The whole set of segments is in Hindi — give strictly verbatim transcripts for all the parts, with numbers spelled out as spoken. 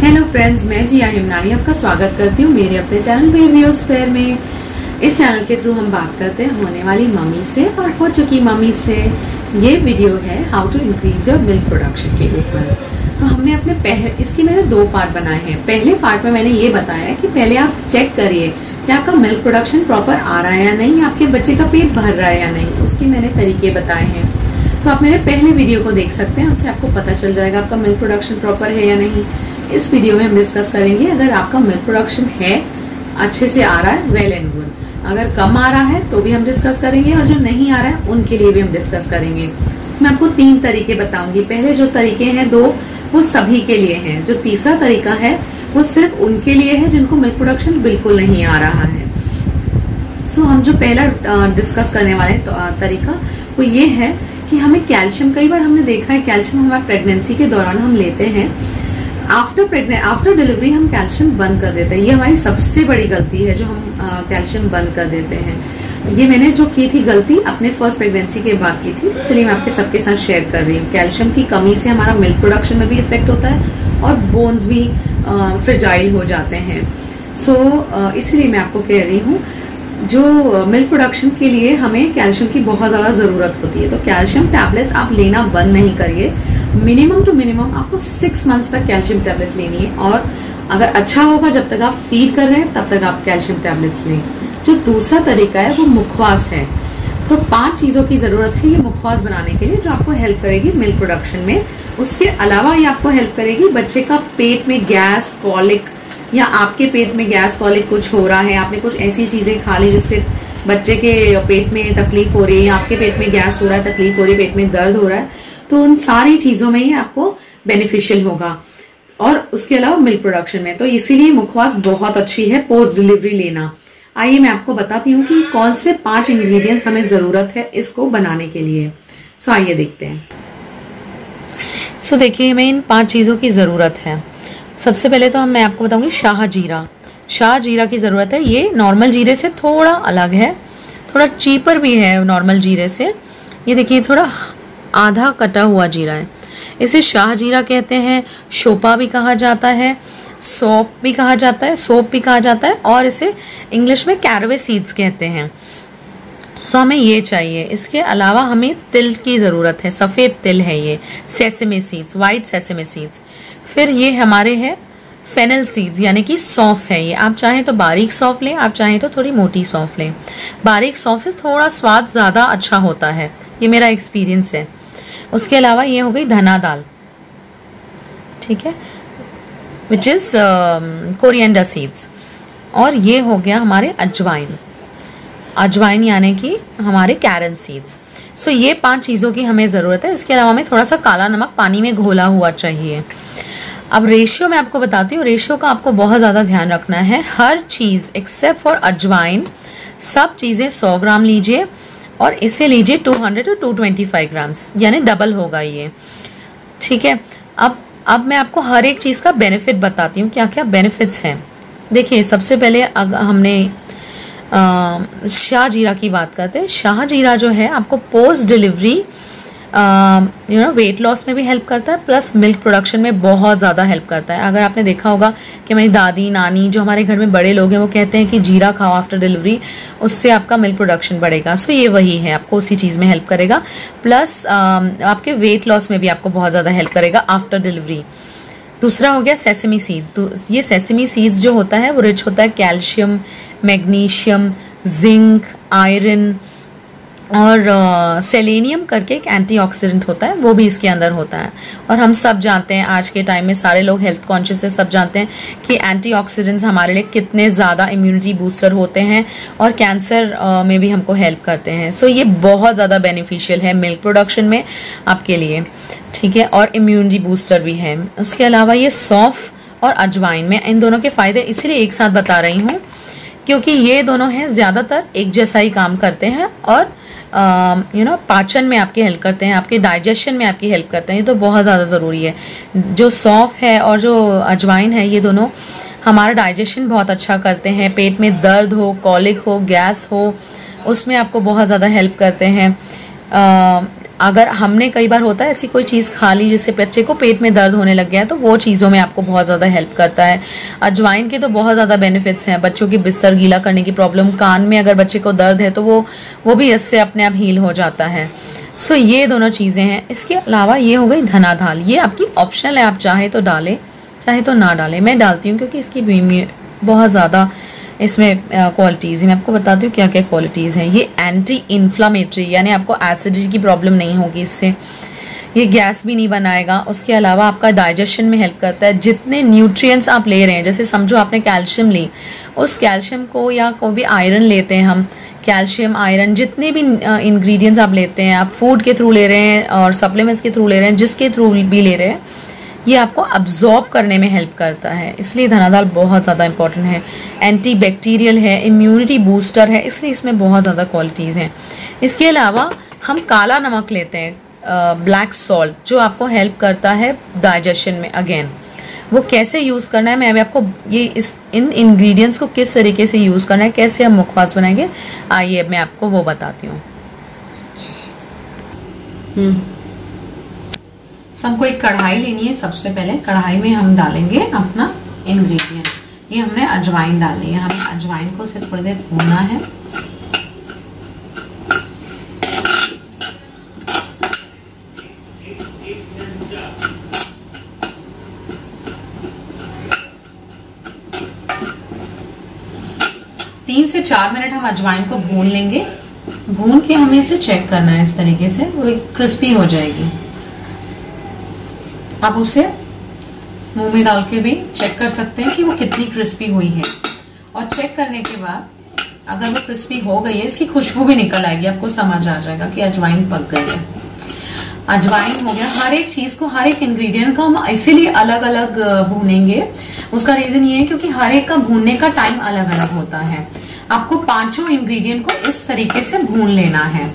हेलो फ्रेंड्स, मैं जिया हिमनानी आपका स्वागत करती हूँ मेरे अपने चैनल बेबियोस्फेयर में। इस चैनल के थ्रू हम बात करते हैं होने वाली मम्मी से और हो चुकी मम्मी से। ये वीडियो है how to increase your milk production के ऊपर। तो हमने अपने पहले इसकी मैंने दो पार्ट बनाए हैं। पहले पार्ट में मैंने ये बताया कि पहले आप चेक करिए कि आपका मिल्क प्रोडक्शन प्रॉपर आ रहा है या नहीं, आपके बच्चे का पेट भर रहा है या नहीं, उसके मैंने तरीके बताए हैं। तो आप मेरे पहले वीडियो को देख सकते हैं, उससे आपको पता चल जाएगा आपका मिल्क प्रोडक्शन प्रॉपर है या नहीं। इस वीडियो में हम डिस्कस करेंगे अगर आपका मिल्क प्रोडक्शन है, अच्छे से आ रहा है, वेल एंड गुड। अगर कम आ रहा है तो भी हम डिस्कस करेंगे और जो नहीं आ रहा है उनके लिए भी हम डिस्कस करेंगे। मैं आपको तीन तरीके बताऊंगी। पहले जो तरीके हैं दो, वो सभी के लिए हैं। जो तीसरा तरीका है वो सिर्फ उनके लिए है जिनको मिल्क प्रोडक्शन बिल्कुल नहीं आ रहा है। सो so, हम जो पहला डिस्कस करने वाले तरीका वो ये है कि हमें कैल्शियम, कई बार हमने देखा है कैल्शियम हमारे प्रेगनेंसी के दौरान हम लेते हैं, आफ्टर प्रेगनेंट आफ्टर डिलीवरी हम कैल्शियम बंद कर देते हैं। ये हमारी सबसे बड़ी गलती है जो हम कैल्शियम बंद कर देते हैं। ये मैंने जो की थी गलती अपने फर्स्ट प्रेगनेंसी के बाद की थी, इसलिए मैं आपके सबके साथ शेयर कर रही हूँ। कैल्शियम की कमी से हमारा मिल्क प्रोडक्शन में भी इफेक्ट होता है और बोन्स भी फ्रेजाइल हो जाते हैं। सो so, इसलिए मैं आपको कह रही हूँ जो मिल्क प्रोडक्शन के लिए हमें कैल्शियम की बहुत ज़्यादा ज़रूरत होती है। तो कैल्शियम टैबलेट्स आप लेना बंद नहीं करिए। मिनिमम टू मिनिमम आपको सिक्स मंथ्स तक कैल्शियम टैबलेट लेनी है और अगर अच्छा होगा जब तक आप फीड कर रहे हैं तब तक आप कैल्शियम टैबलेट्स लें। जो दूसरा तरीका है वो मुखवास है। तो पांच चीज़ों की ज़रूरत है ये मुखवास बनाने के लिए जो आपको हेल्प करेगी मिल्क प्रोडक्शन में। उसके अलावा ये आपको हेल्प करेगी बच्चे का पेट में गैस, कॉलिक या आपके पेट में गैस कॉलिक कुछ हो रहा है, आपने कुछ ऐसी चीजें खा ली जिससे बच्चे के पेट में तकलीफ हो रही है, आपके पेट में गैस हो रहा है, तकलीफ हो रही है, पेट में दर्द हो रहा है, तो उन सारी चीजों में ही आपको बेनिफिशियल होगा। और उसके अलावा मिल्क प्रोडक्शन में तो इसीलिए मुखवास बहुत अच्छी है पोस्ट डिलीवरी लेना। आइए मैं आपको बताती हूँ कि कौन से पांच इंग्रेडिएंट्स हमें जरूरत है इसको बनाने के लिए। सो आइए देखते हैं। सो so, देखिए हमें इन पांच चीजों की जरूरत है। सबसे पहले तो मैं आपको बताऊंगी शाह जीरा। शाह जीरा की ज़रूरत है। ये नॉर्मल जीरे से थोड़ा अलग है, थोड़ा चीपर भी है नॉर्मल जीरे से। ये देखिए थोड़ा आधा कटा हुआ जीरा है। इसे शाह जीरा कहते हैं, शोपा भी कहा जाता है, सौंप भी कहा जाता है, सोप भी कहा जाता है और इसे इंग्लिश में कैरवे सीड्स कहते हैं। सो हमें ये चाहिए। इसके अलावा हमें तिल की ज़रूरत है, सफ़ेद तिल है ये, sesame seeds, white sesame seeds. फिर ये हमारे हैं फेनल सीड्स यानी कि सौंफ है। ये आप चाहें तो बारीक सौंफ लें, आप चाहें तो थोड़ी मोटी सौंफ लें। बारीक सौंफ से थोड़ा स्वाद ज़्यादा अच्छा होता है, ये मेरा एक्सपीरियंस है। उसके अलावा ये हो गई धना दाल, ठीक है, विच इज़ कोरिएंडर सीड्स। और ये हो गया हमारे अजवाइन, अजवाइन यानी कि हमारे कैरम सीड्स। सो ये पांच चीज़ों की हमें ज़रूरत है। इसके अलावा हमें थोड़ा सा काला नमक पानी में घोला हुआ चाहिए। अब रेशियो मैं आपको बताती हूँ। रेशियो का आपको बहुत ज़्यादा ध्यान रखना है। हर चीज़ एक्सेप्ट फॉर अजवाइन, सब चीज़ें सौ ग्राम लीजिए और इसे लीजिए two hundred two two twenty five grams, यानी डबल होगा ये, ठीक है। अब अब मैं आपको हर एक चीज़ का बेनिफिट बताती हूँ, क्या क्या बेनिफिट्स हैं। देखिए सबसे पहले अगर हमने शाह जीरा की बात करते हैं। शाह जीरा जो है आपको post delivery you know weight loss में भी हेल्प करता है, प्लस मिल्क प्रोडक्शन में बहुत ज़्यादा हेल्प करता है। अगर आपने देखा होगा कि मेरी दादी, नानी, जो हमारे घर में बड़े लोग हैं, वो कहते हैं कि जीरा खाओ आफ्टर डिलीवरी, उससे आपका मिल्क प्रोडक्शन बढ़ेगा। सो ये वही है, आपको उसी चीज़ में हेल्प करेगा, प्लस आपके वेट लॉस में भी आपको बहुत ज़्यादा हेल्प करेगा आफ्टर डिलीवरी। दूसरा हो गया सेसमी सीड्स। तो ये सेसमी सीड्स जो होता है वो रिच होता है कैल्शियम, मैग्नीशियम, जिंक, आयरन और सेलेनियम करके एक एंटीऑक्सीडेंट होता है, वो भी इसके अंदर होता है। और हम सब जानते हैं आज के टाइम में सारे लोग हेल्थ कॉन्शियस है, सब जानते हैं कि एंटीऑक्सीडेंट्स हमारे लिए कितने ज़्यादा इम्यूनिटी बूस्टर होते हैं और कैंसर में भी हमको हेल्प करते हैं। सो ये बहुत ज़्यादा बेनिफिशियल है मिल्क प्रोडक्शन में आपके लिए, ठीक है, और इम्यूनिटी बूस्टर भी है। उसके अलावा ये सौंफ और अजवाइन, में इन दोनों के फ़ायदे इसलिए एक साथ बता रही हूँ क्योंकि ये दोनों हैं ज़्यादातर एक जैसा ही काम करते हैं और यू नो पाचन में आपकी हेल्प करते हैं, आपके डाइजेशन में आपकी हेल्प करते हैं। ये तो बहुत ज़्यादा ज़रूरी है। जो सौंफ है और जो अजवाइन है, ये दोनों हमारा डाइजेशन बहुत अच्छा करते हैं। पेट में दर्द हो, कॉलिक हो, गैस हो, उसमें आपको बहुत ज़्यादा हेल्प करते हैं। अगर हमने कई बार होता है ऐसी कोई चीज़ खा ली जिससे बच्चे को पेट में दर्द होने लग गया है, तो वो चीज़ों में आपको बहुत ज़्यादा हेल्प करता है। अजवाइन के तो बहुत ज़्यादा बेनिफिट्स हैं। बच्चों की बिस्तर गीला करने की प्रॉब्लम, कान में अगर बच्चे को दर्द है तो वो वो भी इससे अपने आप हील हो जाता है। सो ये दोनों चीज़ें हैं। इसके अलावा ये हो गई धनाधाल, ये आपकी ऑप्शनल है, आप चाहे तो डालें चाहे तो ना डालें। मैं डालती हूँ क्योंकि इसकी बहुत ज़्यादा इसमें क्वालिटीज़ है। मैं आपको बताती हूँ क्या क्या क्वालिटीज़ हैं। ये एंटी इन्फ्लामेटरी, यानी आपको एसिडिटी की प्रॉब्लम नहीं होगी इससे। ये गैस भी नहीं बनाएगा। उसके अलावा आपका डाइजेशन में हेल्प करता है। जितने न्यूट्रिएंट्स आप ले रहे हैं, जैसे समझो आपने कैल्शियम ली, उस कैल्शियम को या कोई भी आयरन लेते हैं हम, कैल्शियम आयरन जितने भी इंग्रेडिएंट्स आप लेते हैं, आप फूड के थ्रू ले रहे हैं और सप्लीमेंट्स के थ्रू ले रहे हैं, जिसके थ्रू भी ले रहे हैं, ये आपको अब्जॉर्ब करने में हेल्प करता है। इसलिए धनादाल बहुत ज़्यादा इंपॉर्टेंट है। एंटी बैक्टीरियल है, इम्यूनिटी बूस्टर है, इसलिए इसमें बहुत ज़्यादा क्वालिटीज़ हैं। इसके अलावा हम काला नमक लेते हैं, ब्लैक सॉल्ट, जो आपको हेल्प करता है डाइजेशन में। अगेन वो कैसे यूज़ करना है, मैं अभी आपको ये इस इन इंग्रेडिएंट्स को किस तरीके से यूज़ करना है, कैसे हम मुखवास बनाएंगे, आइए मैं आपको वो बताती हूँ। हम्म So, हमको एक कढ़ाई लेनी है। सबसे पहले कढ़ाई में हम डालेंगे अपना इंग्रेडिएंट। ये हमने अजवाइन डाली है। हमें अजवाइन को सिर्फ थोड़ी देर भूनना है। तीन से चार मिनट हम अजवाइन को भून लेंगे। भून के हमें इसे चेक करना है इस तरीके से, वो क्रिस्पी हो जाएगी। आप उसे मुंह में डाल के भी चेक कर सकते हैं कि वो कितनी क्रिस्पी हुई है। और चेक करने के बाद अगर वो क्रिस्पी हो गई है, इसकी खुशबू भी निकल आएगी, आपको समझ आ जाएगा कि अजवाइन पक गई है। अजवाइन हो गया। हर एक चीज को, हर एक इंग्रेडिएंट को हम इसीलिए अलग अलग भूनेंगे। उसका रीजन ये है क्योंकि हर एक का भूनने का टाइम अलग अलग होता है। आपको पांचों इंग्रेडिएंट को इस तरीके से भून लेना है।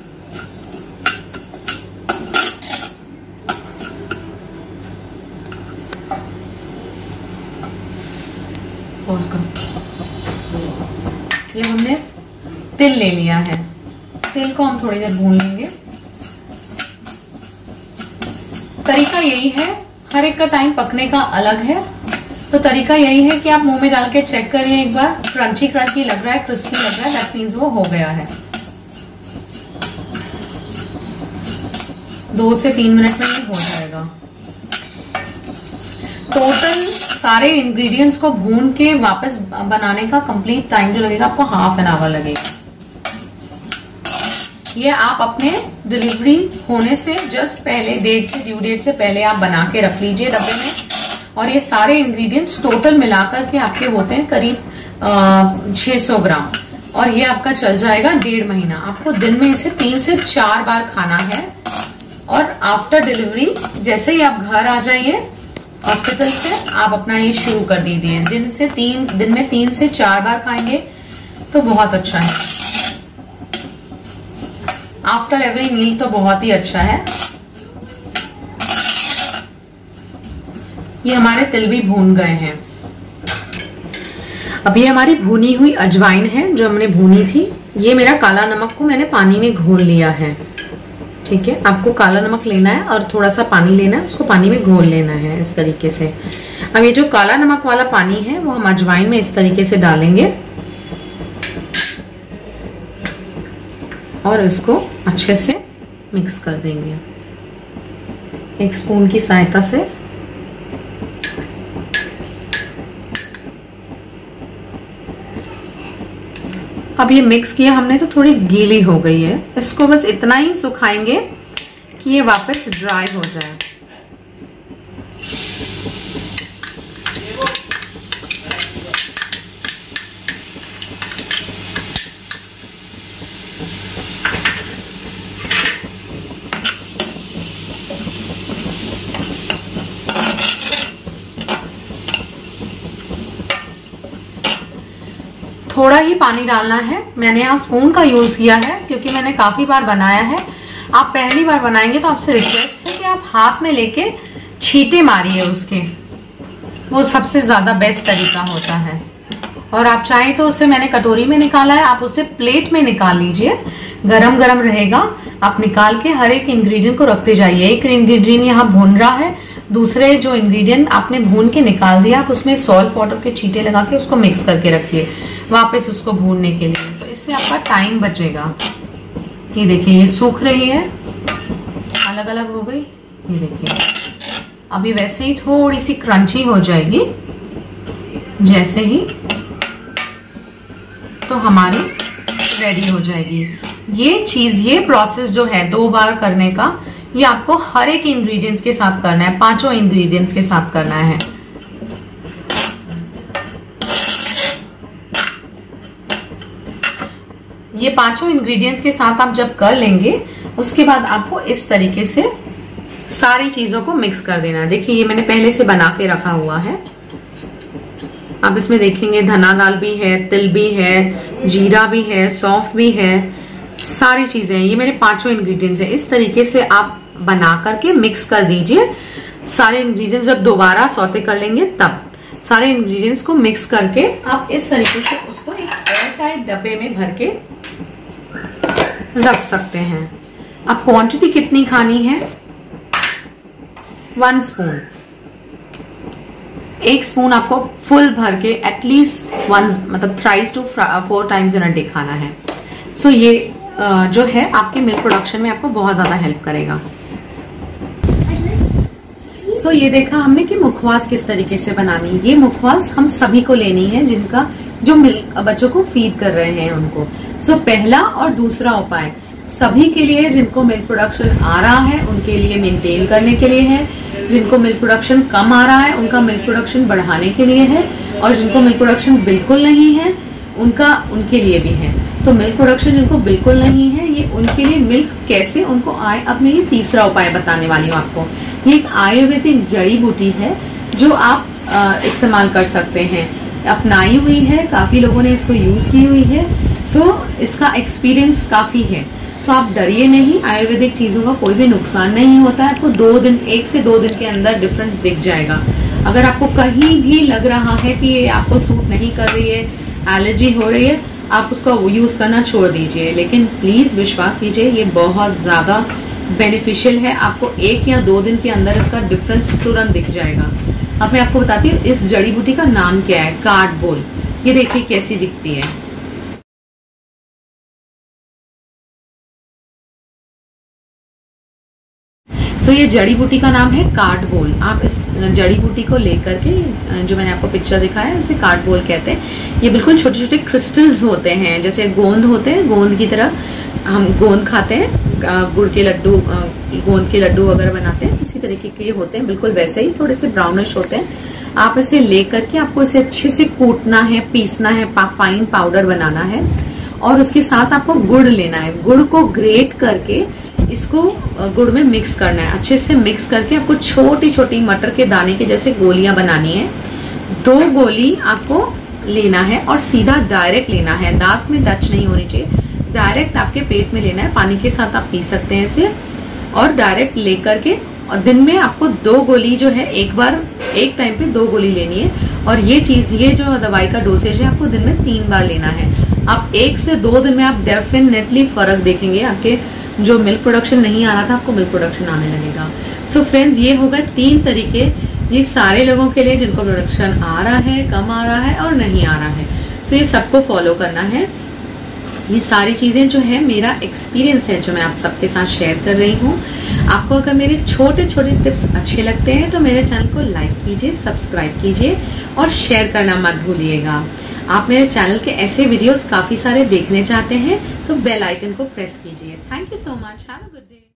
ये हमने तिल ले लिया है। तिल को हम थोड़ी देर भून लेंगे। तरीका यही है, हर एक का टाइम पकने का अलग है, तो तरीका यही है कि आप मुंह में डाल के चेक करिए एक बार। क्रंची क्रंची लग रहा है, क्रिस्पी लग रहा है, दैट मीन्स वो हो गया है। दो से तीन मिनट में ये हो जाएगा। टोटल सारे इंग्रेडिएंट्स को भून के वापस बनाने का कंप्लीट टाइम जो लगेगा आपको हाफ एन आवर लगेगा। ये आप अपने डिलीवरी होने से जस्ट पहले, डेट से ड्यू डेट से पहले आप बना के रख लीजिए डब्बे में। और ये सारे इंग्रेडिएंट्स टोटल मिलाकर के आपके होते हैं करीब छह सौ ग्राम, और ये आपका चल जाएगा डेढ़ महीना। आपको दिन में इसे तीन से चार बार खाना है। और आफ्टर डिलीवरी जैसे ही आप घर आ जाइए हॉस्पिटल से, आप अपना ये शुरू कर दीजिए। दिन से तीन दिन में तीन से चार बार खाएंगे तो बहुत अच्छा है। आफ्टर एवरी मील तो बहुत ही अच्छा है। ये हमारे तिल भी भून गए हैं। अब ये हमारी भुनी हुई अजवाइन है जो हमने भूनी थी। ये मेरा काला नमक को मैंने पानी में घोल लिया है। ठीक है, आपको काला नमक लेना है और थोड़ा सा पानी लेना है, उसको पानी में घोल लेना है इस तरीके से। अब ये जो काला नमक वाला पानी है वो हम अजवाइन में इस तरीके से डालेंगे और इसको अच्छे से मिक्स कर देंगे एक स्पून की सहायता से। अब ये मिक्स किया हमने तो थोड़ी गीली हो गई है। इसको बस इतना ही सुखाएंगे कि ये वापस ड्राई हो जाए। थोड़ा ही पानी डालना है। मैंने यहाँ स्पून का यूज किया है क्योंकि मैंने काफी बार बनाया है। आप पहली बार बनाएंगे तो आपसे रिक्वेस्ट है कि आप हाथ में लेके छींटे मारिए उसके, वो सबसे ज्यादा बेस्ट तरीका होता है। और आप चाहें तो उसे, मैंने कटोरी में निकाला है, आप उसे प्लेट में निकाल लीजिए, गरम गरम रहेगा। आप निकाल के हर एक इंग्रेडिएंट को रखते जाइए। एक इंग्रेडिएंट यहाँ भून रहा है, दूसरे जो इंग्रेडिएंट आपने भून के निकाल दिया, आप उसमें सॉल्ट वाटर के छींटे लगा के उसको मिक्स करके रखिए वापस उसको भूनने के लिए। तो इससे आपका टाइम बचेगा। ये देखिए ये सूख रही है, अलग अलग हो गई। ये देखिए अभी वैसे ही थोड़ी सी क्रंची हो जाएगी जैसे ही, तो हमारी रेडी हो जाएगी। ये चीज, ये प्रोसेस जो है दो बार करने का, ये आपको हर एक इंग्रेडिएंट्स के साथ करना है, पांचों इंग्रेडिएंट्स के साथ करना है। ये पांचों इंग्रेडिएंट्स के साथ आप जब कर लेंगे, उसके बाद आपको इस तरीके से सारी चीजों को मिक्स कर देना है। देखिए ये मैंने पहले से बना के रखा हुआ है। आप इसमें देखेंगे धना दाल भी है, तिल भी है, जीरा भी है, सौंफ भी है, सारी चीजें हैं। ये मेरे पांचों इंग्रेडिएंट्स हैं। इस तरीके से आप बना करके मिक्स कर दीजिए सारे इंग्रेडिएंट्स। जब दोबारा सौते कर लेंगे तब सारे इंग्रेडिएंट्स को मिक्स करके आप इस तरीके से उसको एक एयर टाइट डब्बे में भर के रख सकते हैं। अब क्वांटिटी कितनी खानी है? वन स्पून, एक स्पून आपको फुल भर के एटलीस्ट वन मतलब thrice two four times in a day खाना है। सो so ये जो है आपके मिल्क प्रोडक्शन में आपको बहुत ज्यादा हेल्प करेगा। सो so ये देखा हमने कि मुखवास किस तरीके से बनानी है। ये मुखवास हम सभी को लेनी है जिनका जो मिल्क बच्चों को फीड कर रहे हैं उनको। सो so पहला और दूसरा उपाय सभी के लिए, जिनको मिल्क प्रोडक्शन आ रहा है उनके लिए मेंटेन करने के लिए है, जिनको मिल्क प्रोडक्शन कम आ रहा है उनका मिल्क प्रोडक्शन बढ़ाने के लिए है, और जिनको मिल्क प्रोडक्शन बिल्कुल नहीं है उनका उनके लिए भी है। तो मिल्क प्रोडक्शन जिनको बिल्कुल नहीं है, ये उनके लिए मिल्क कैसे उनको आए, अब मैं ये तीसरा उपाय बताने वाली हूँ आपको। ये एक आयुर्वेदिक जड़ी बूटी है जो आप आ, इस्तेमाल कर सकते हैं। अपनाई हुई है, काफी लोगों ने इसको यूज की हुई है। सो इसका एक्सपीरियंस काफी है। सो आप डरिए नहीं, आयुर्वेदिक चीजों का कोई भी नुकसान नहीं होता है। आपको दो दिन, एक से दो दिन के अंदर डिफरेंस दिख जाएगा। अगर आपको कहीं भी लग रहा है कि ये आपको सूट नहीं कर रही है, एलर्जी हो रही है, आप उसका यूज करना छोड़ दीजिए। लेकिन प्लीज विश्वास कीजिए ये बहुत ज्यादा बेनिफिशियल है। आपको एक या दो दिन के अंदर इसका डिफरेंस तुरंत दिख जाएगा। अब मैं आपको बताती हूँ इस जड़ी बूटी का नाम क्या है, कार्डबोल। ये देखिए कैसी दिखती है। सो so, ये जड़ी बूटी का नाम है कार्डबोल। आप इस जड़ी बूटी को लेकर के, जो मैंने आपको पिक्चर दिखाया है, इसे कार्डबोल कहते हैं। ये बिल्कुल छोटे छोटे क्रिस्टल्स होते हैं, जैसे गोंद होते हैं, गोंद की तरह हम गोंद खाते हैं, गुड़ के लड्डू, गोंद के लड्डू वगैरह बनाते हैं, उसी तरीके के ये होते हैं, बिल्कुल वैसे ही थोड़े से ब्राउनिश होते हैं। आप इसे लेकर के आपको इसे अच्छे से कूटना है, पीसना है, फाइन पाउडर बनाना है, और उसके साथ आपको गुड़ लेना है। गुड़ को ग्रेट करके इसको गुड़ में मिक्स करना है। अच्छे से मिक्स करके आपको छोटी छोटी मटर के दाने के जैसे गोलियां बनानी है। दो गोली आपको लेना है और सीधा डायरेक्ट लेना है, दांत में टच नहीं होनी चाहिए, डायरेक्ट आपके पेट में लेना है। पानी के साथ आप पी सकते हैं इसे, और डायरेक्ट लेकर के, और दिन में आपको दो गोली जो है, एक बार एक टाइम पे दो गोली लेनी है। और ये चीज, ये जो दवाई का डोसेज है आपको दिन में तीन बार लेना है। आप एक से दो दिन में आप डेफिनेटली फर्क देखेंगे। आपके जो मिल्क प्रोडक्शन नहीं आ रहा था, आपको मिल्क प्रोडक्शन आने लगेगा। सो so फ्रेंड्स, ये हो गए तीन तरीके, ये सारे लोगों के लिए जिनको प्रोडक्शन आ रहा है, कम आ रहा है और नहीं आ रहा है। सो so ये सबको फॉलो करना है। ये सारी चीजें जो है मेरा एक्सपीरियंस है जो मैं आप सबके साथ शेयर कर रही हूँ। आपको अगर मेरे छोटे छोटे टिप्स अच्छे लगते हैं तो मेरे चैनल को लाइक कीजिए, सब्सक्राइब कीजिए और शेयर करना मत भूलिएगा। आप मेरे चैनल के ऐसे वीडियोस काफी सारे देखने चाहते हैं तो बेल आइकन को प्रेस कीजिए। Thank you so much, have a good day.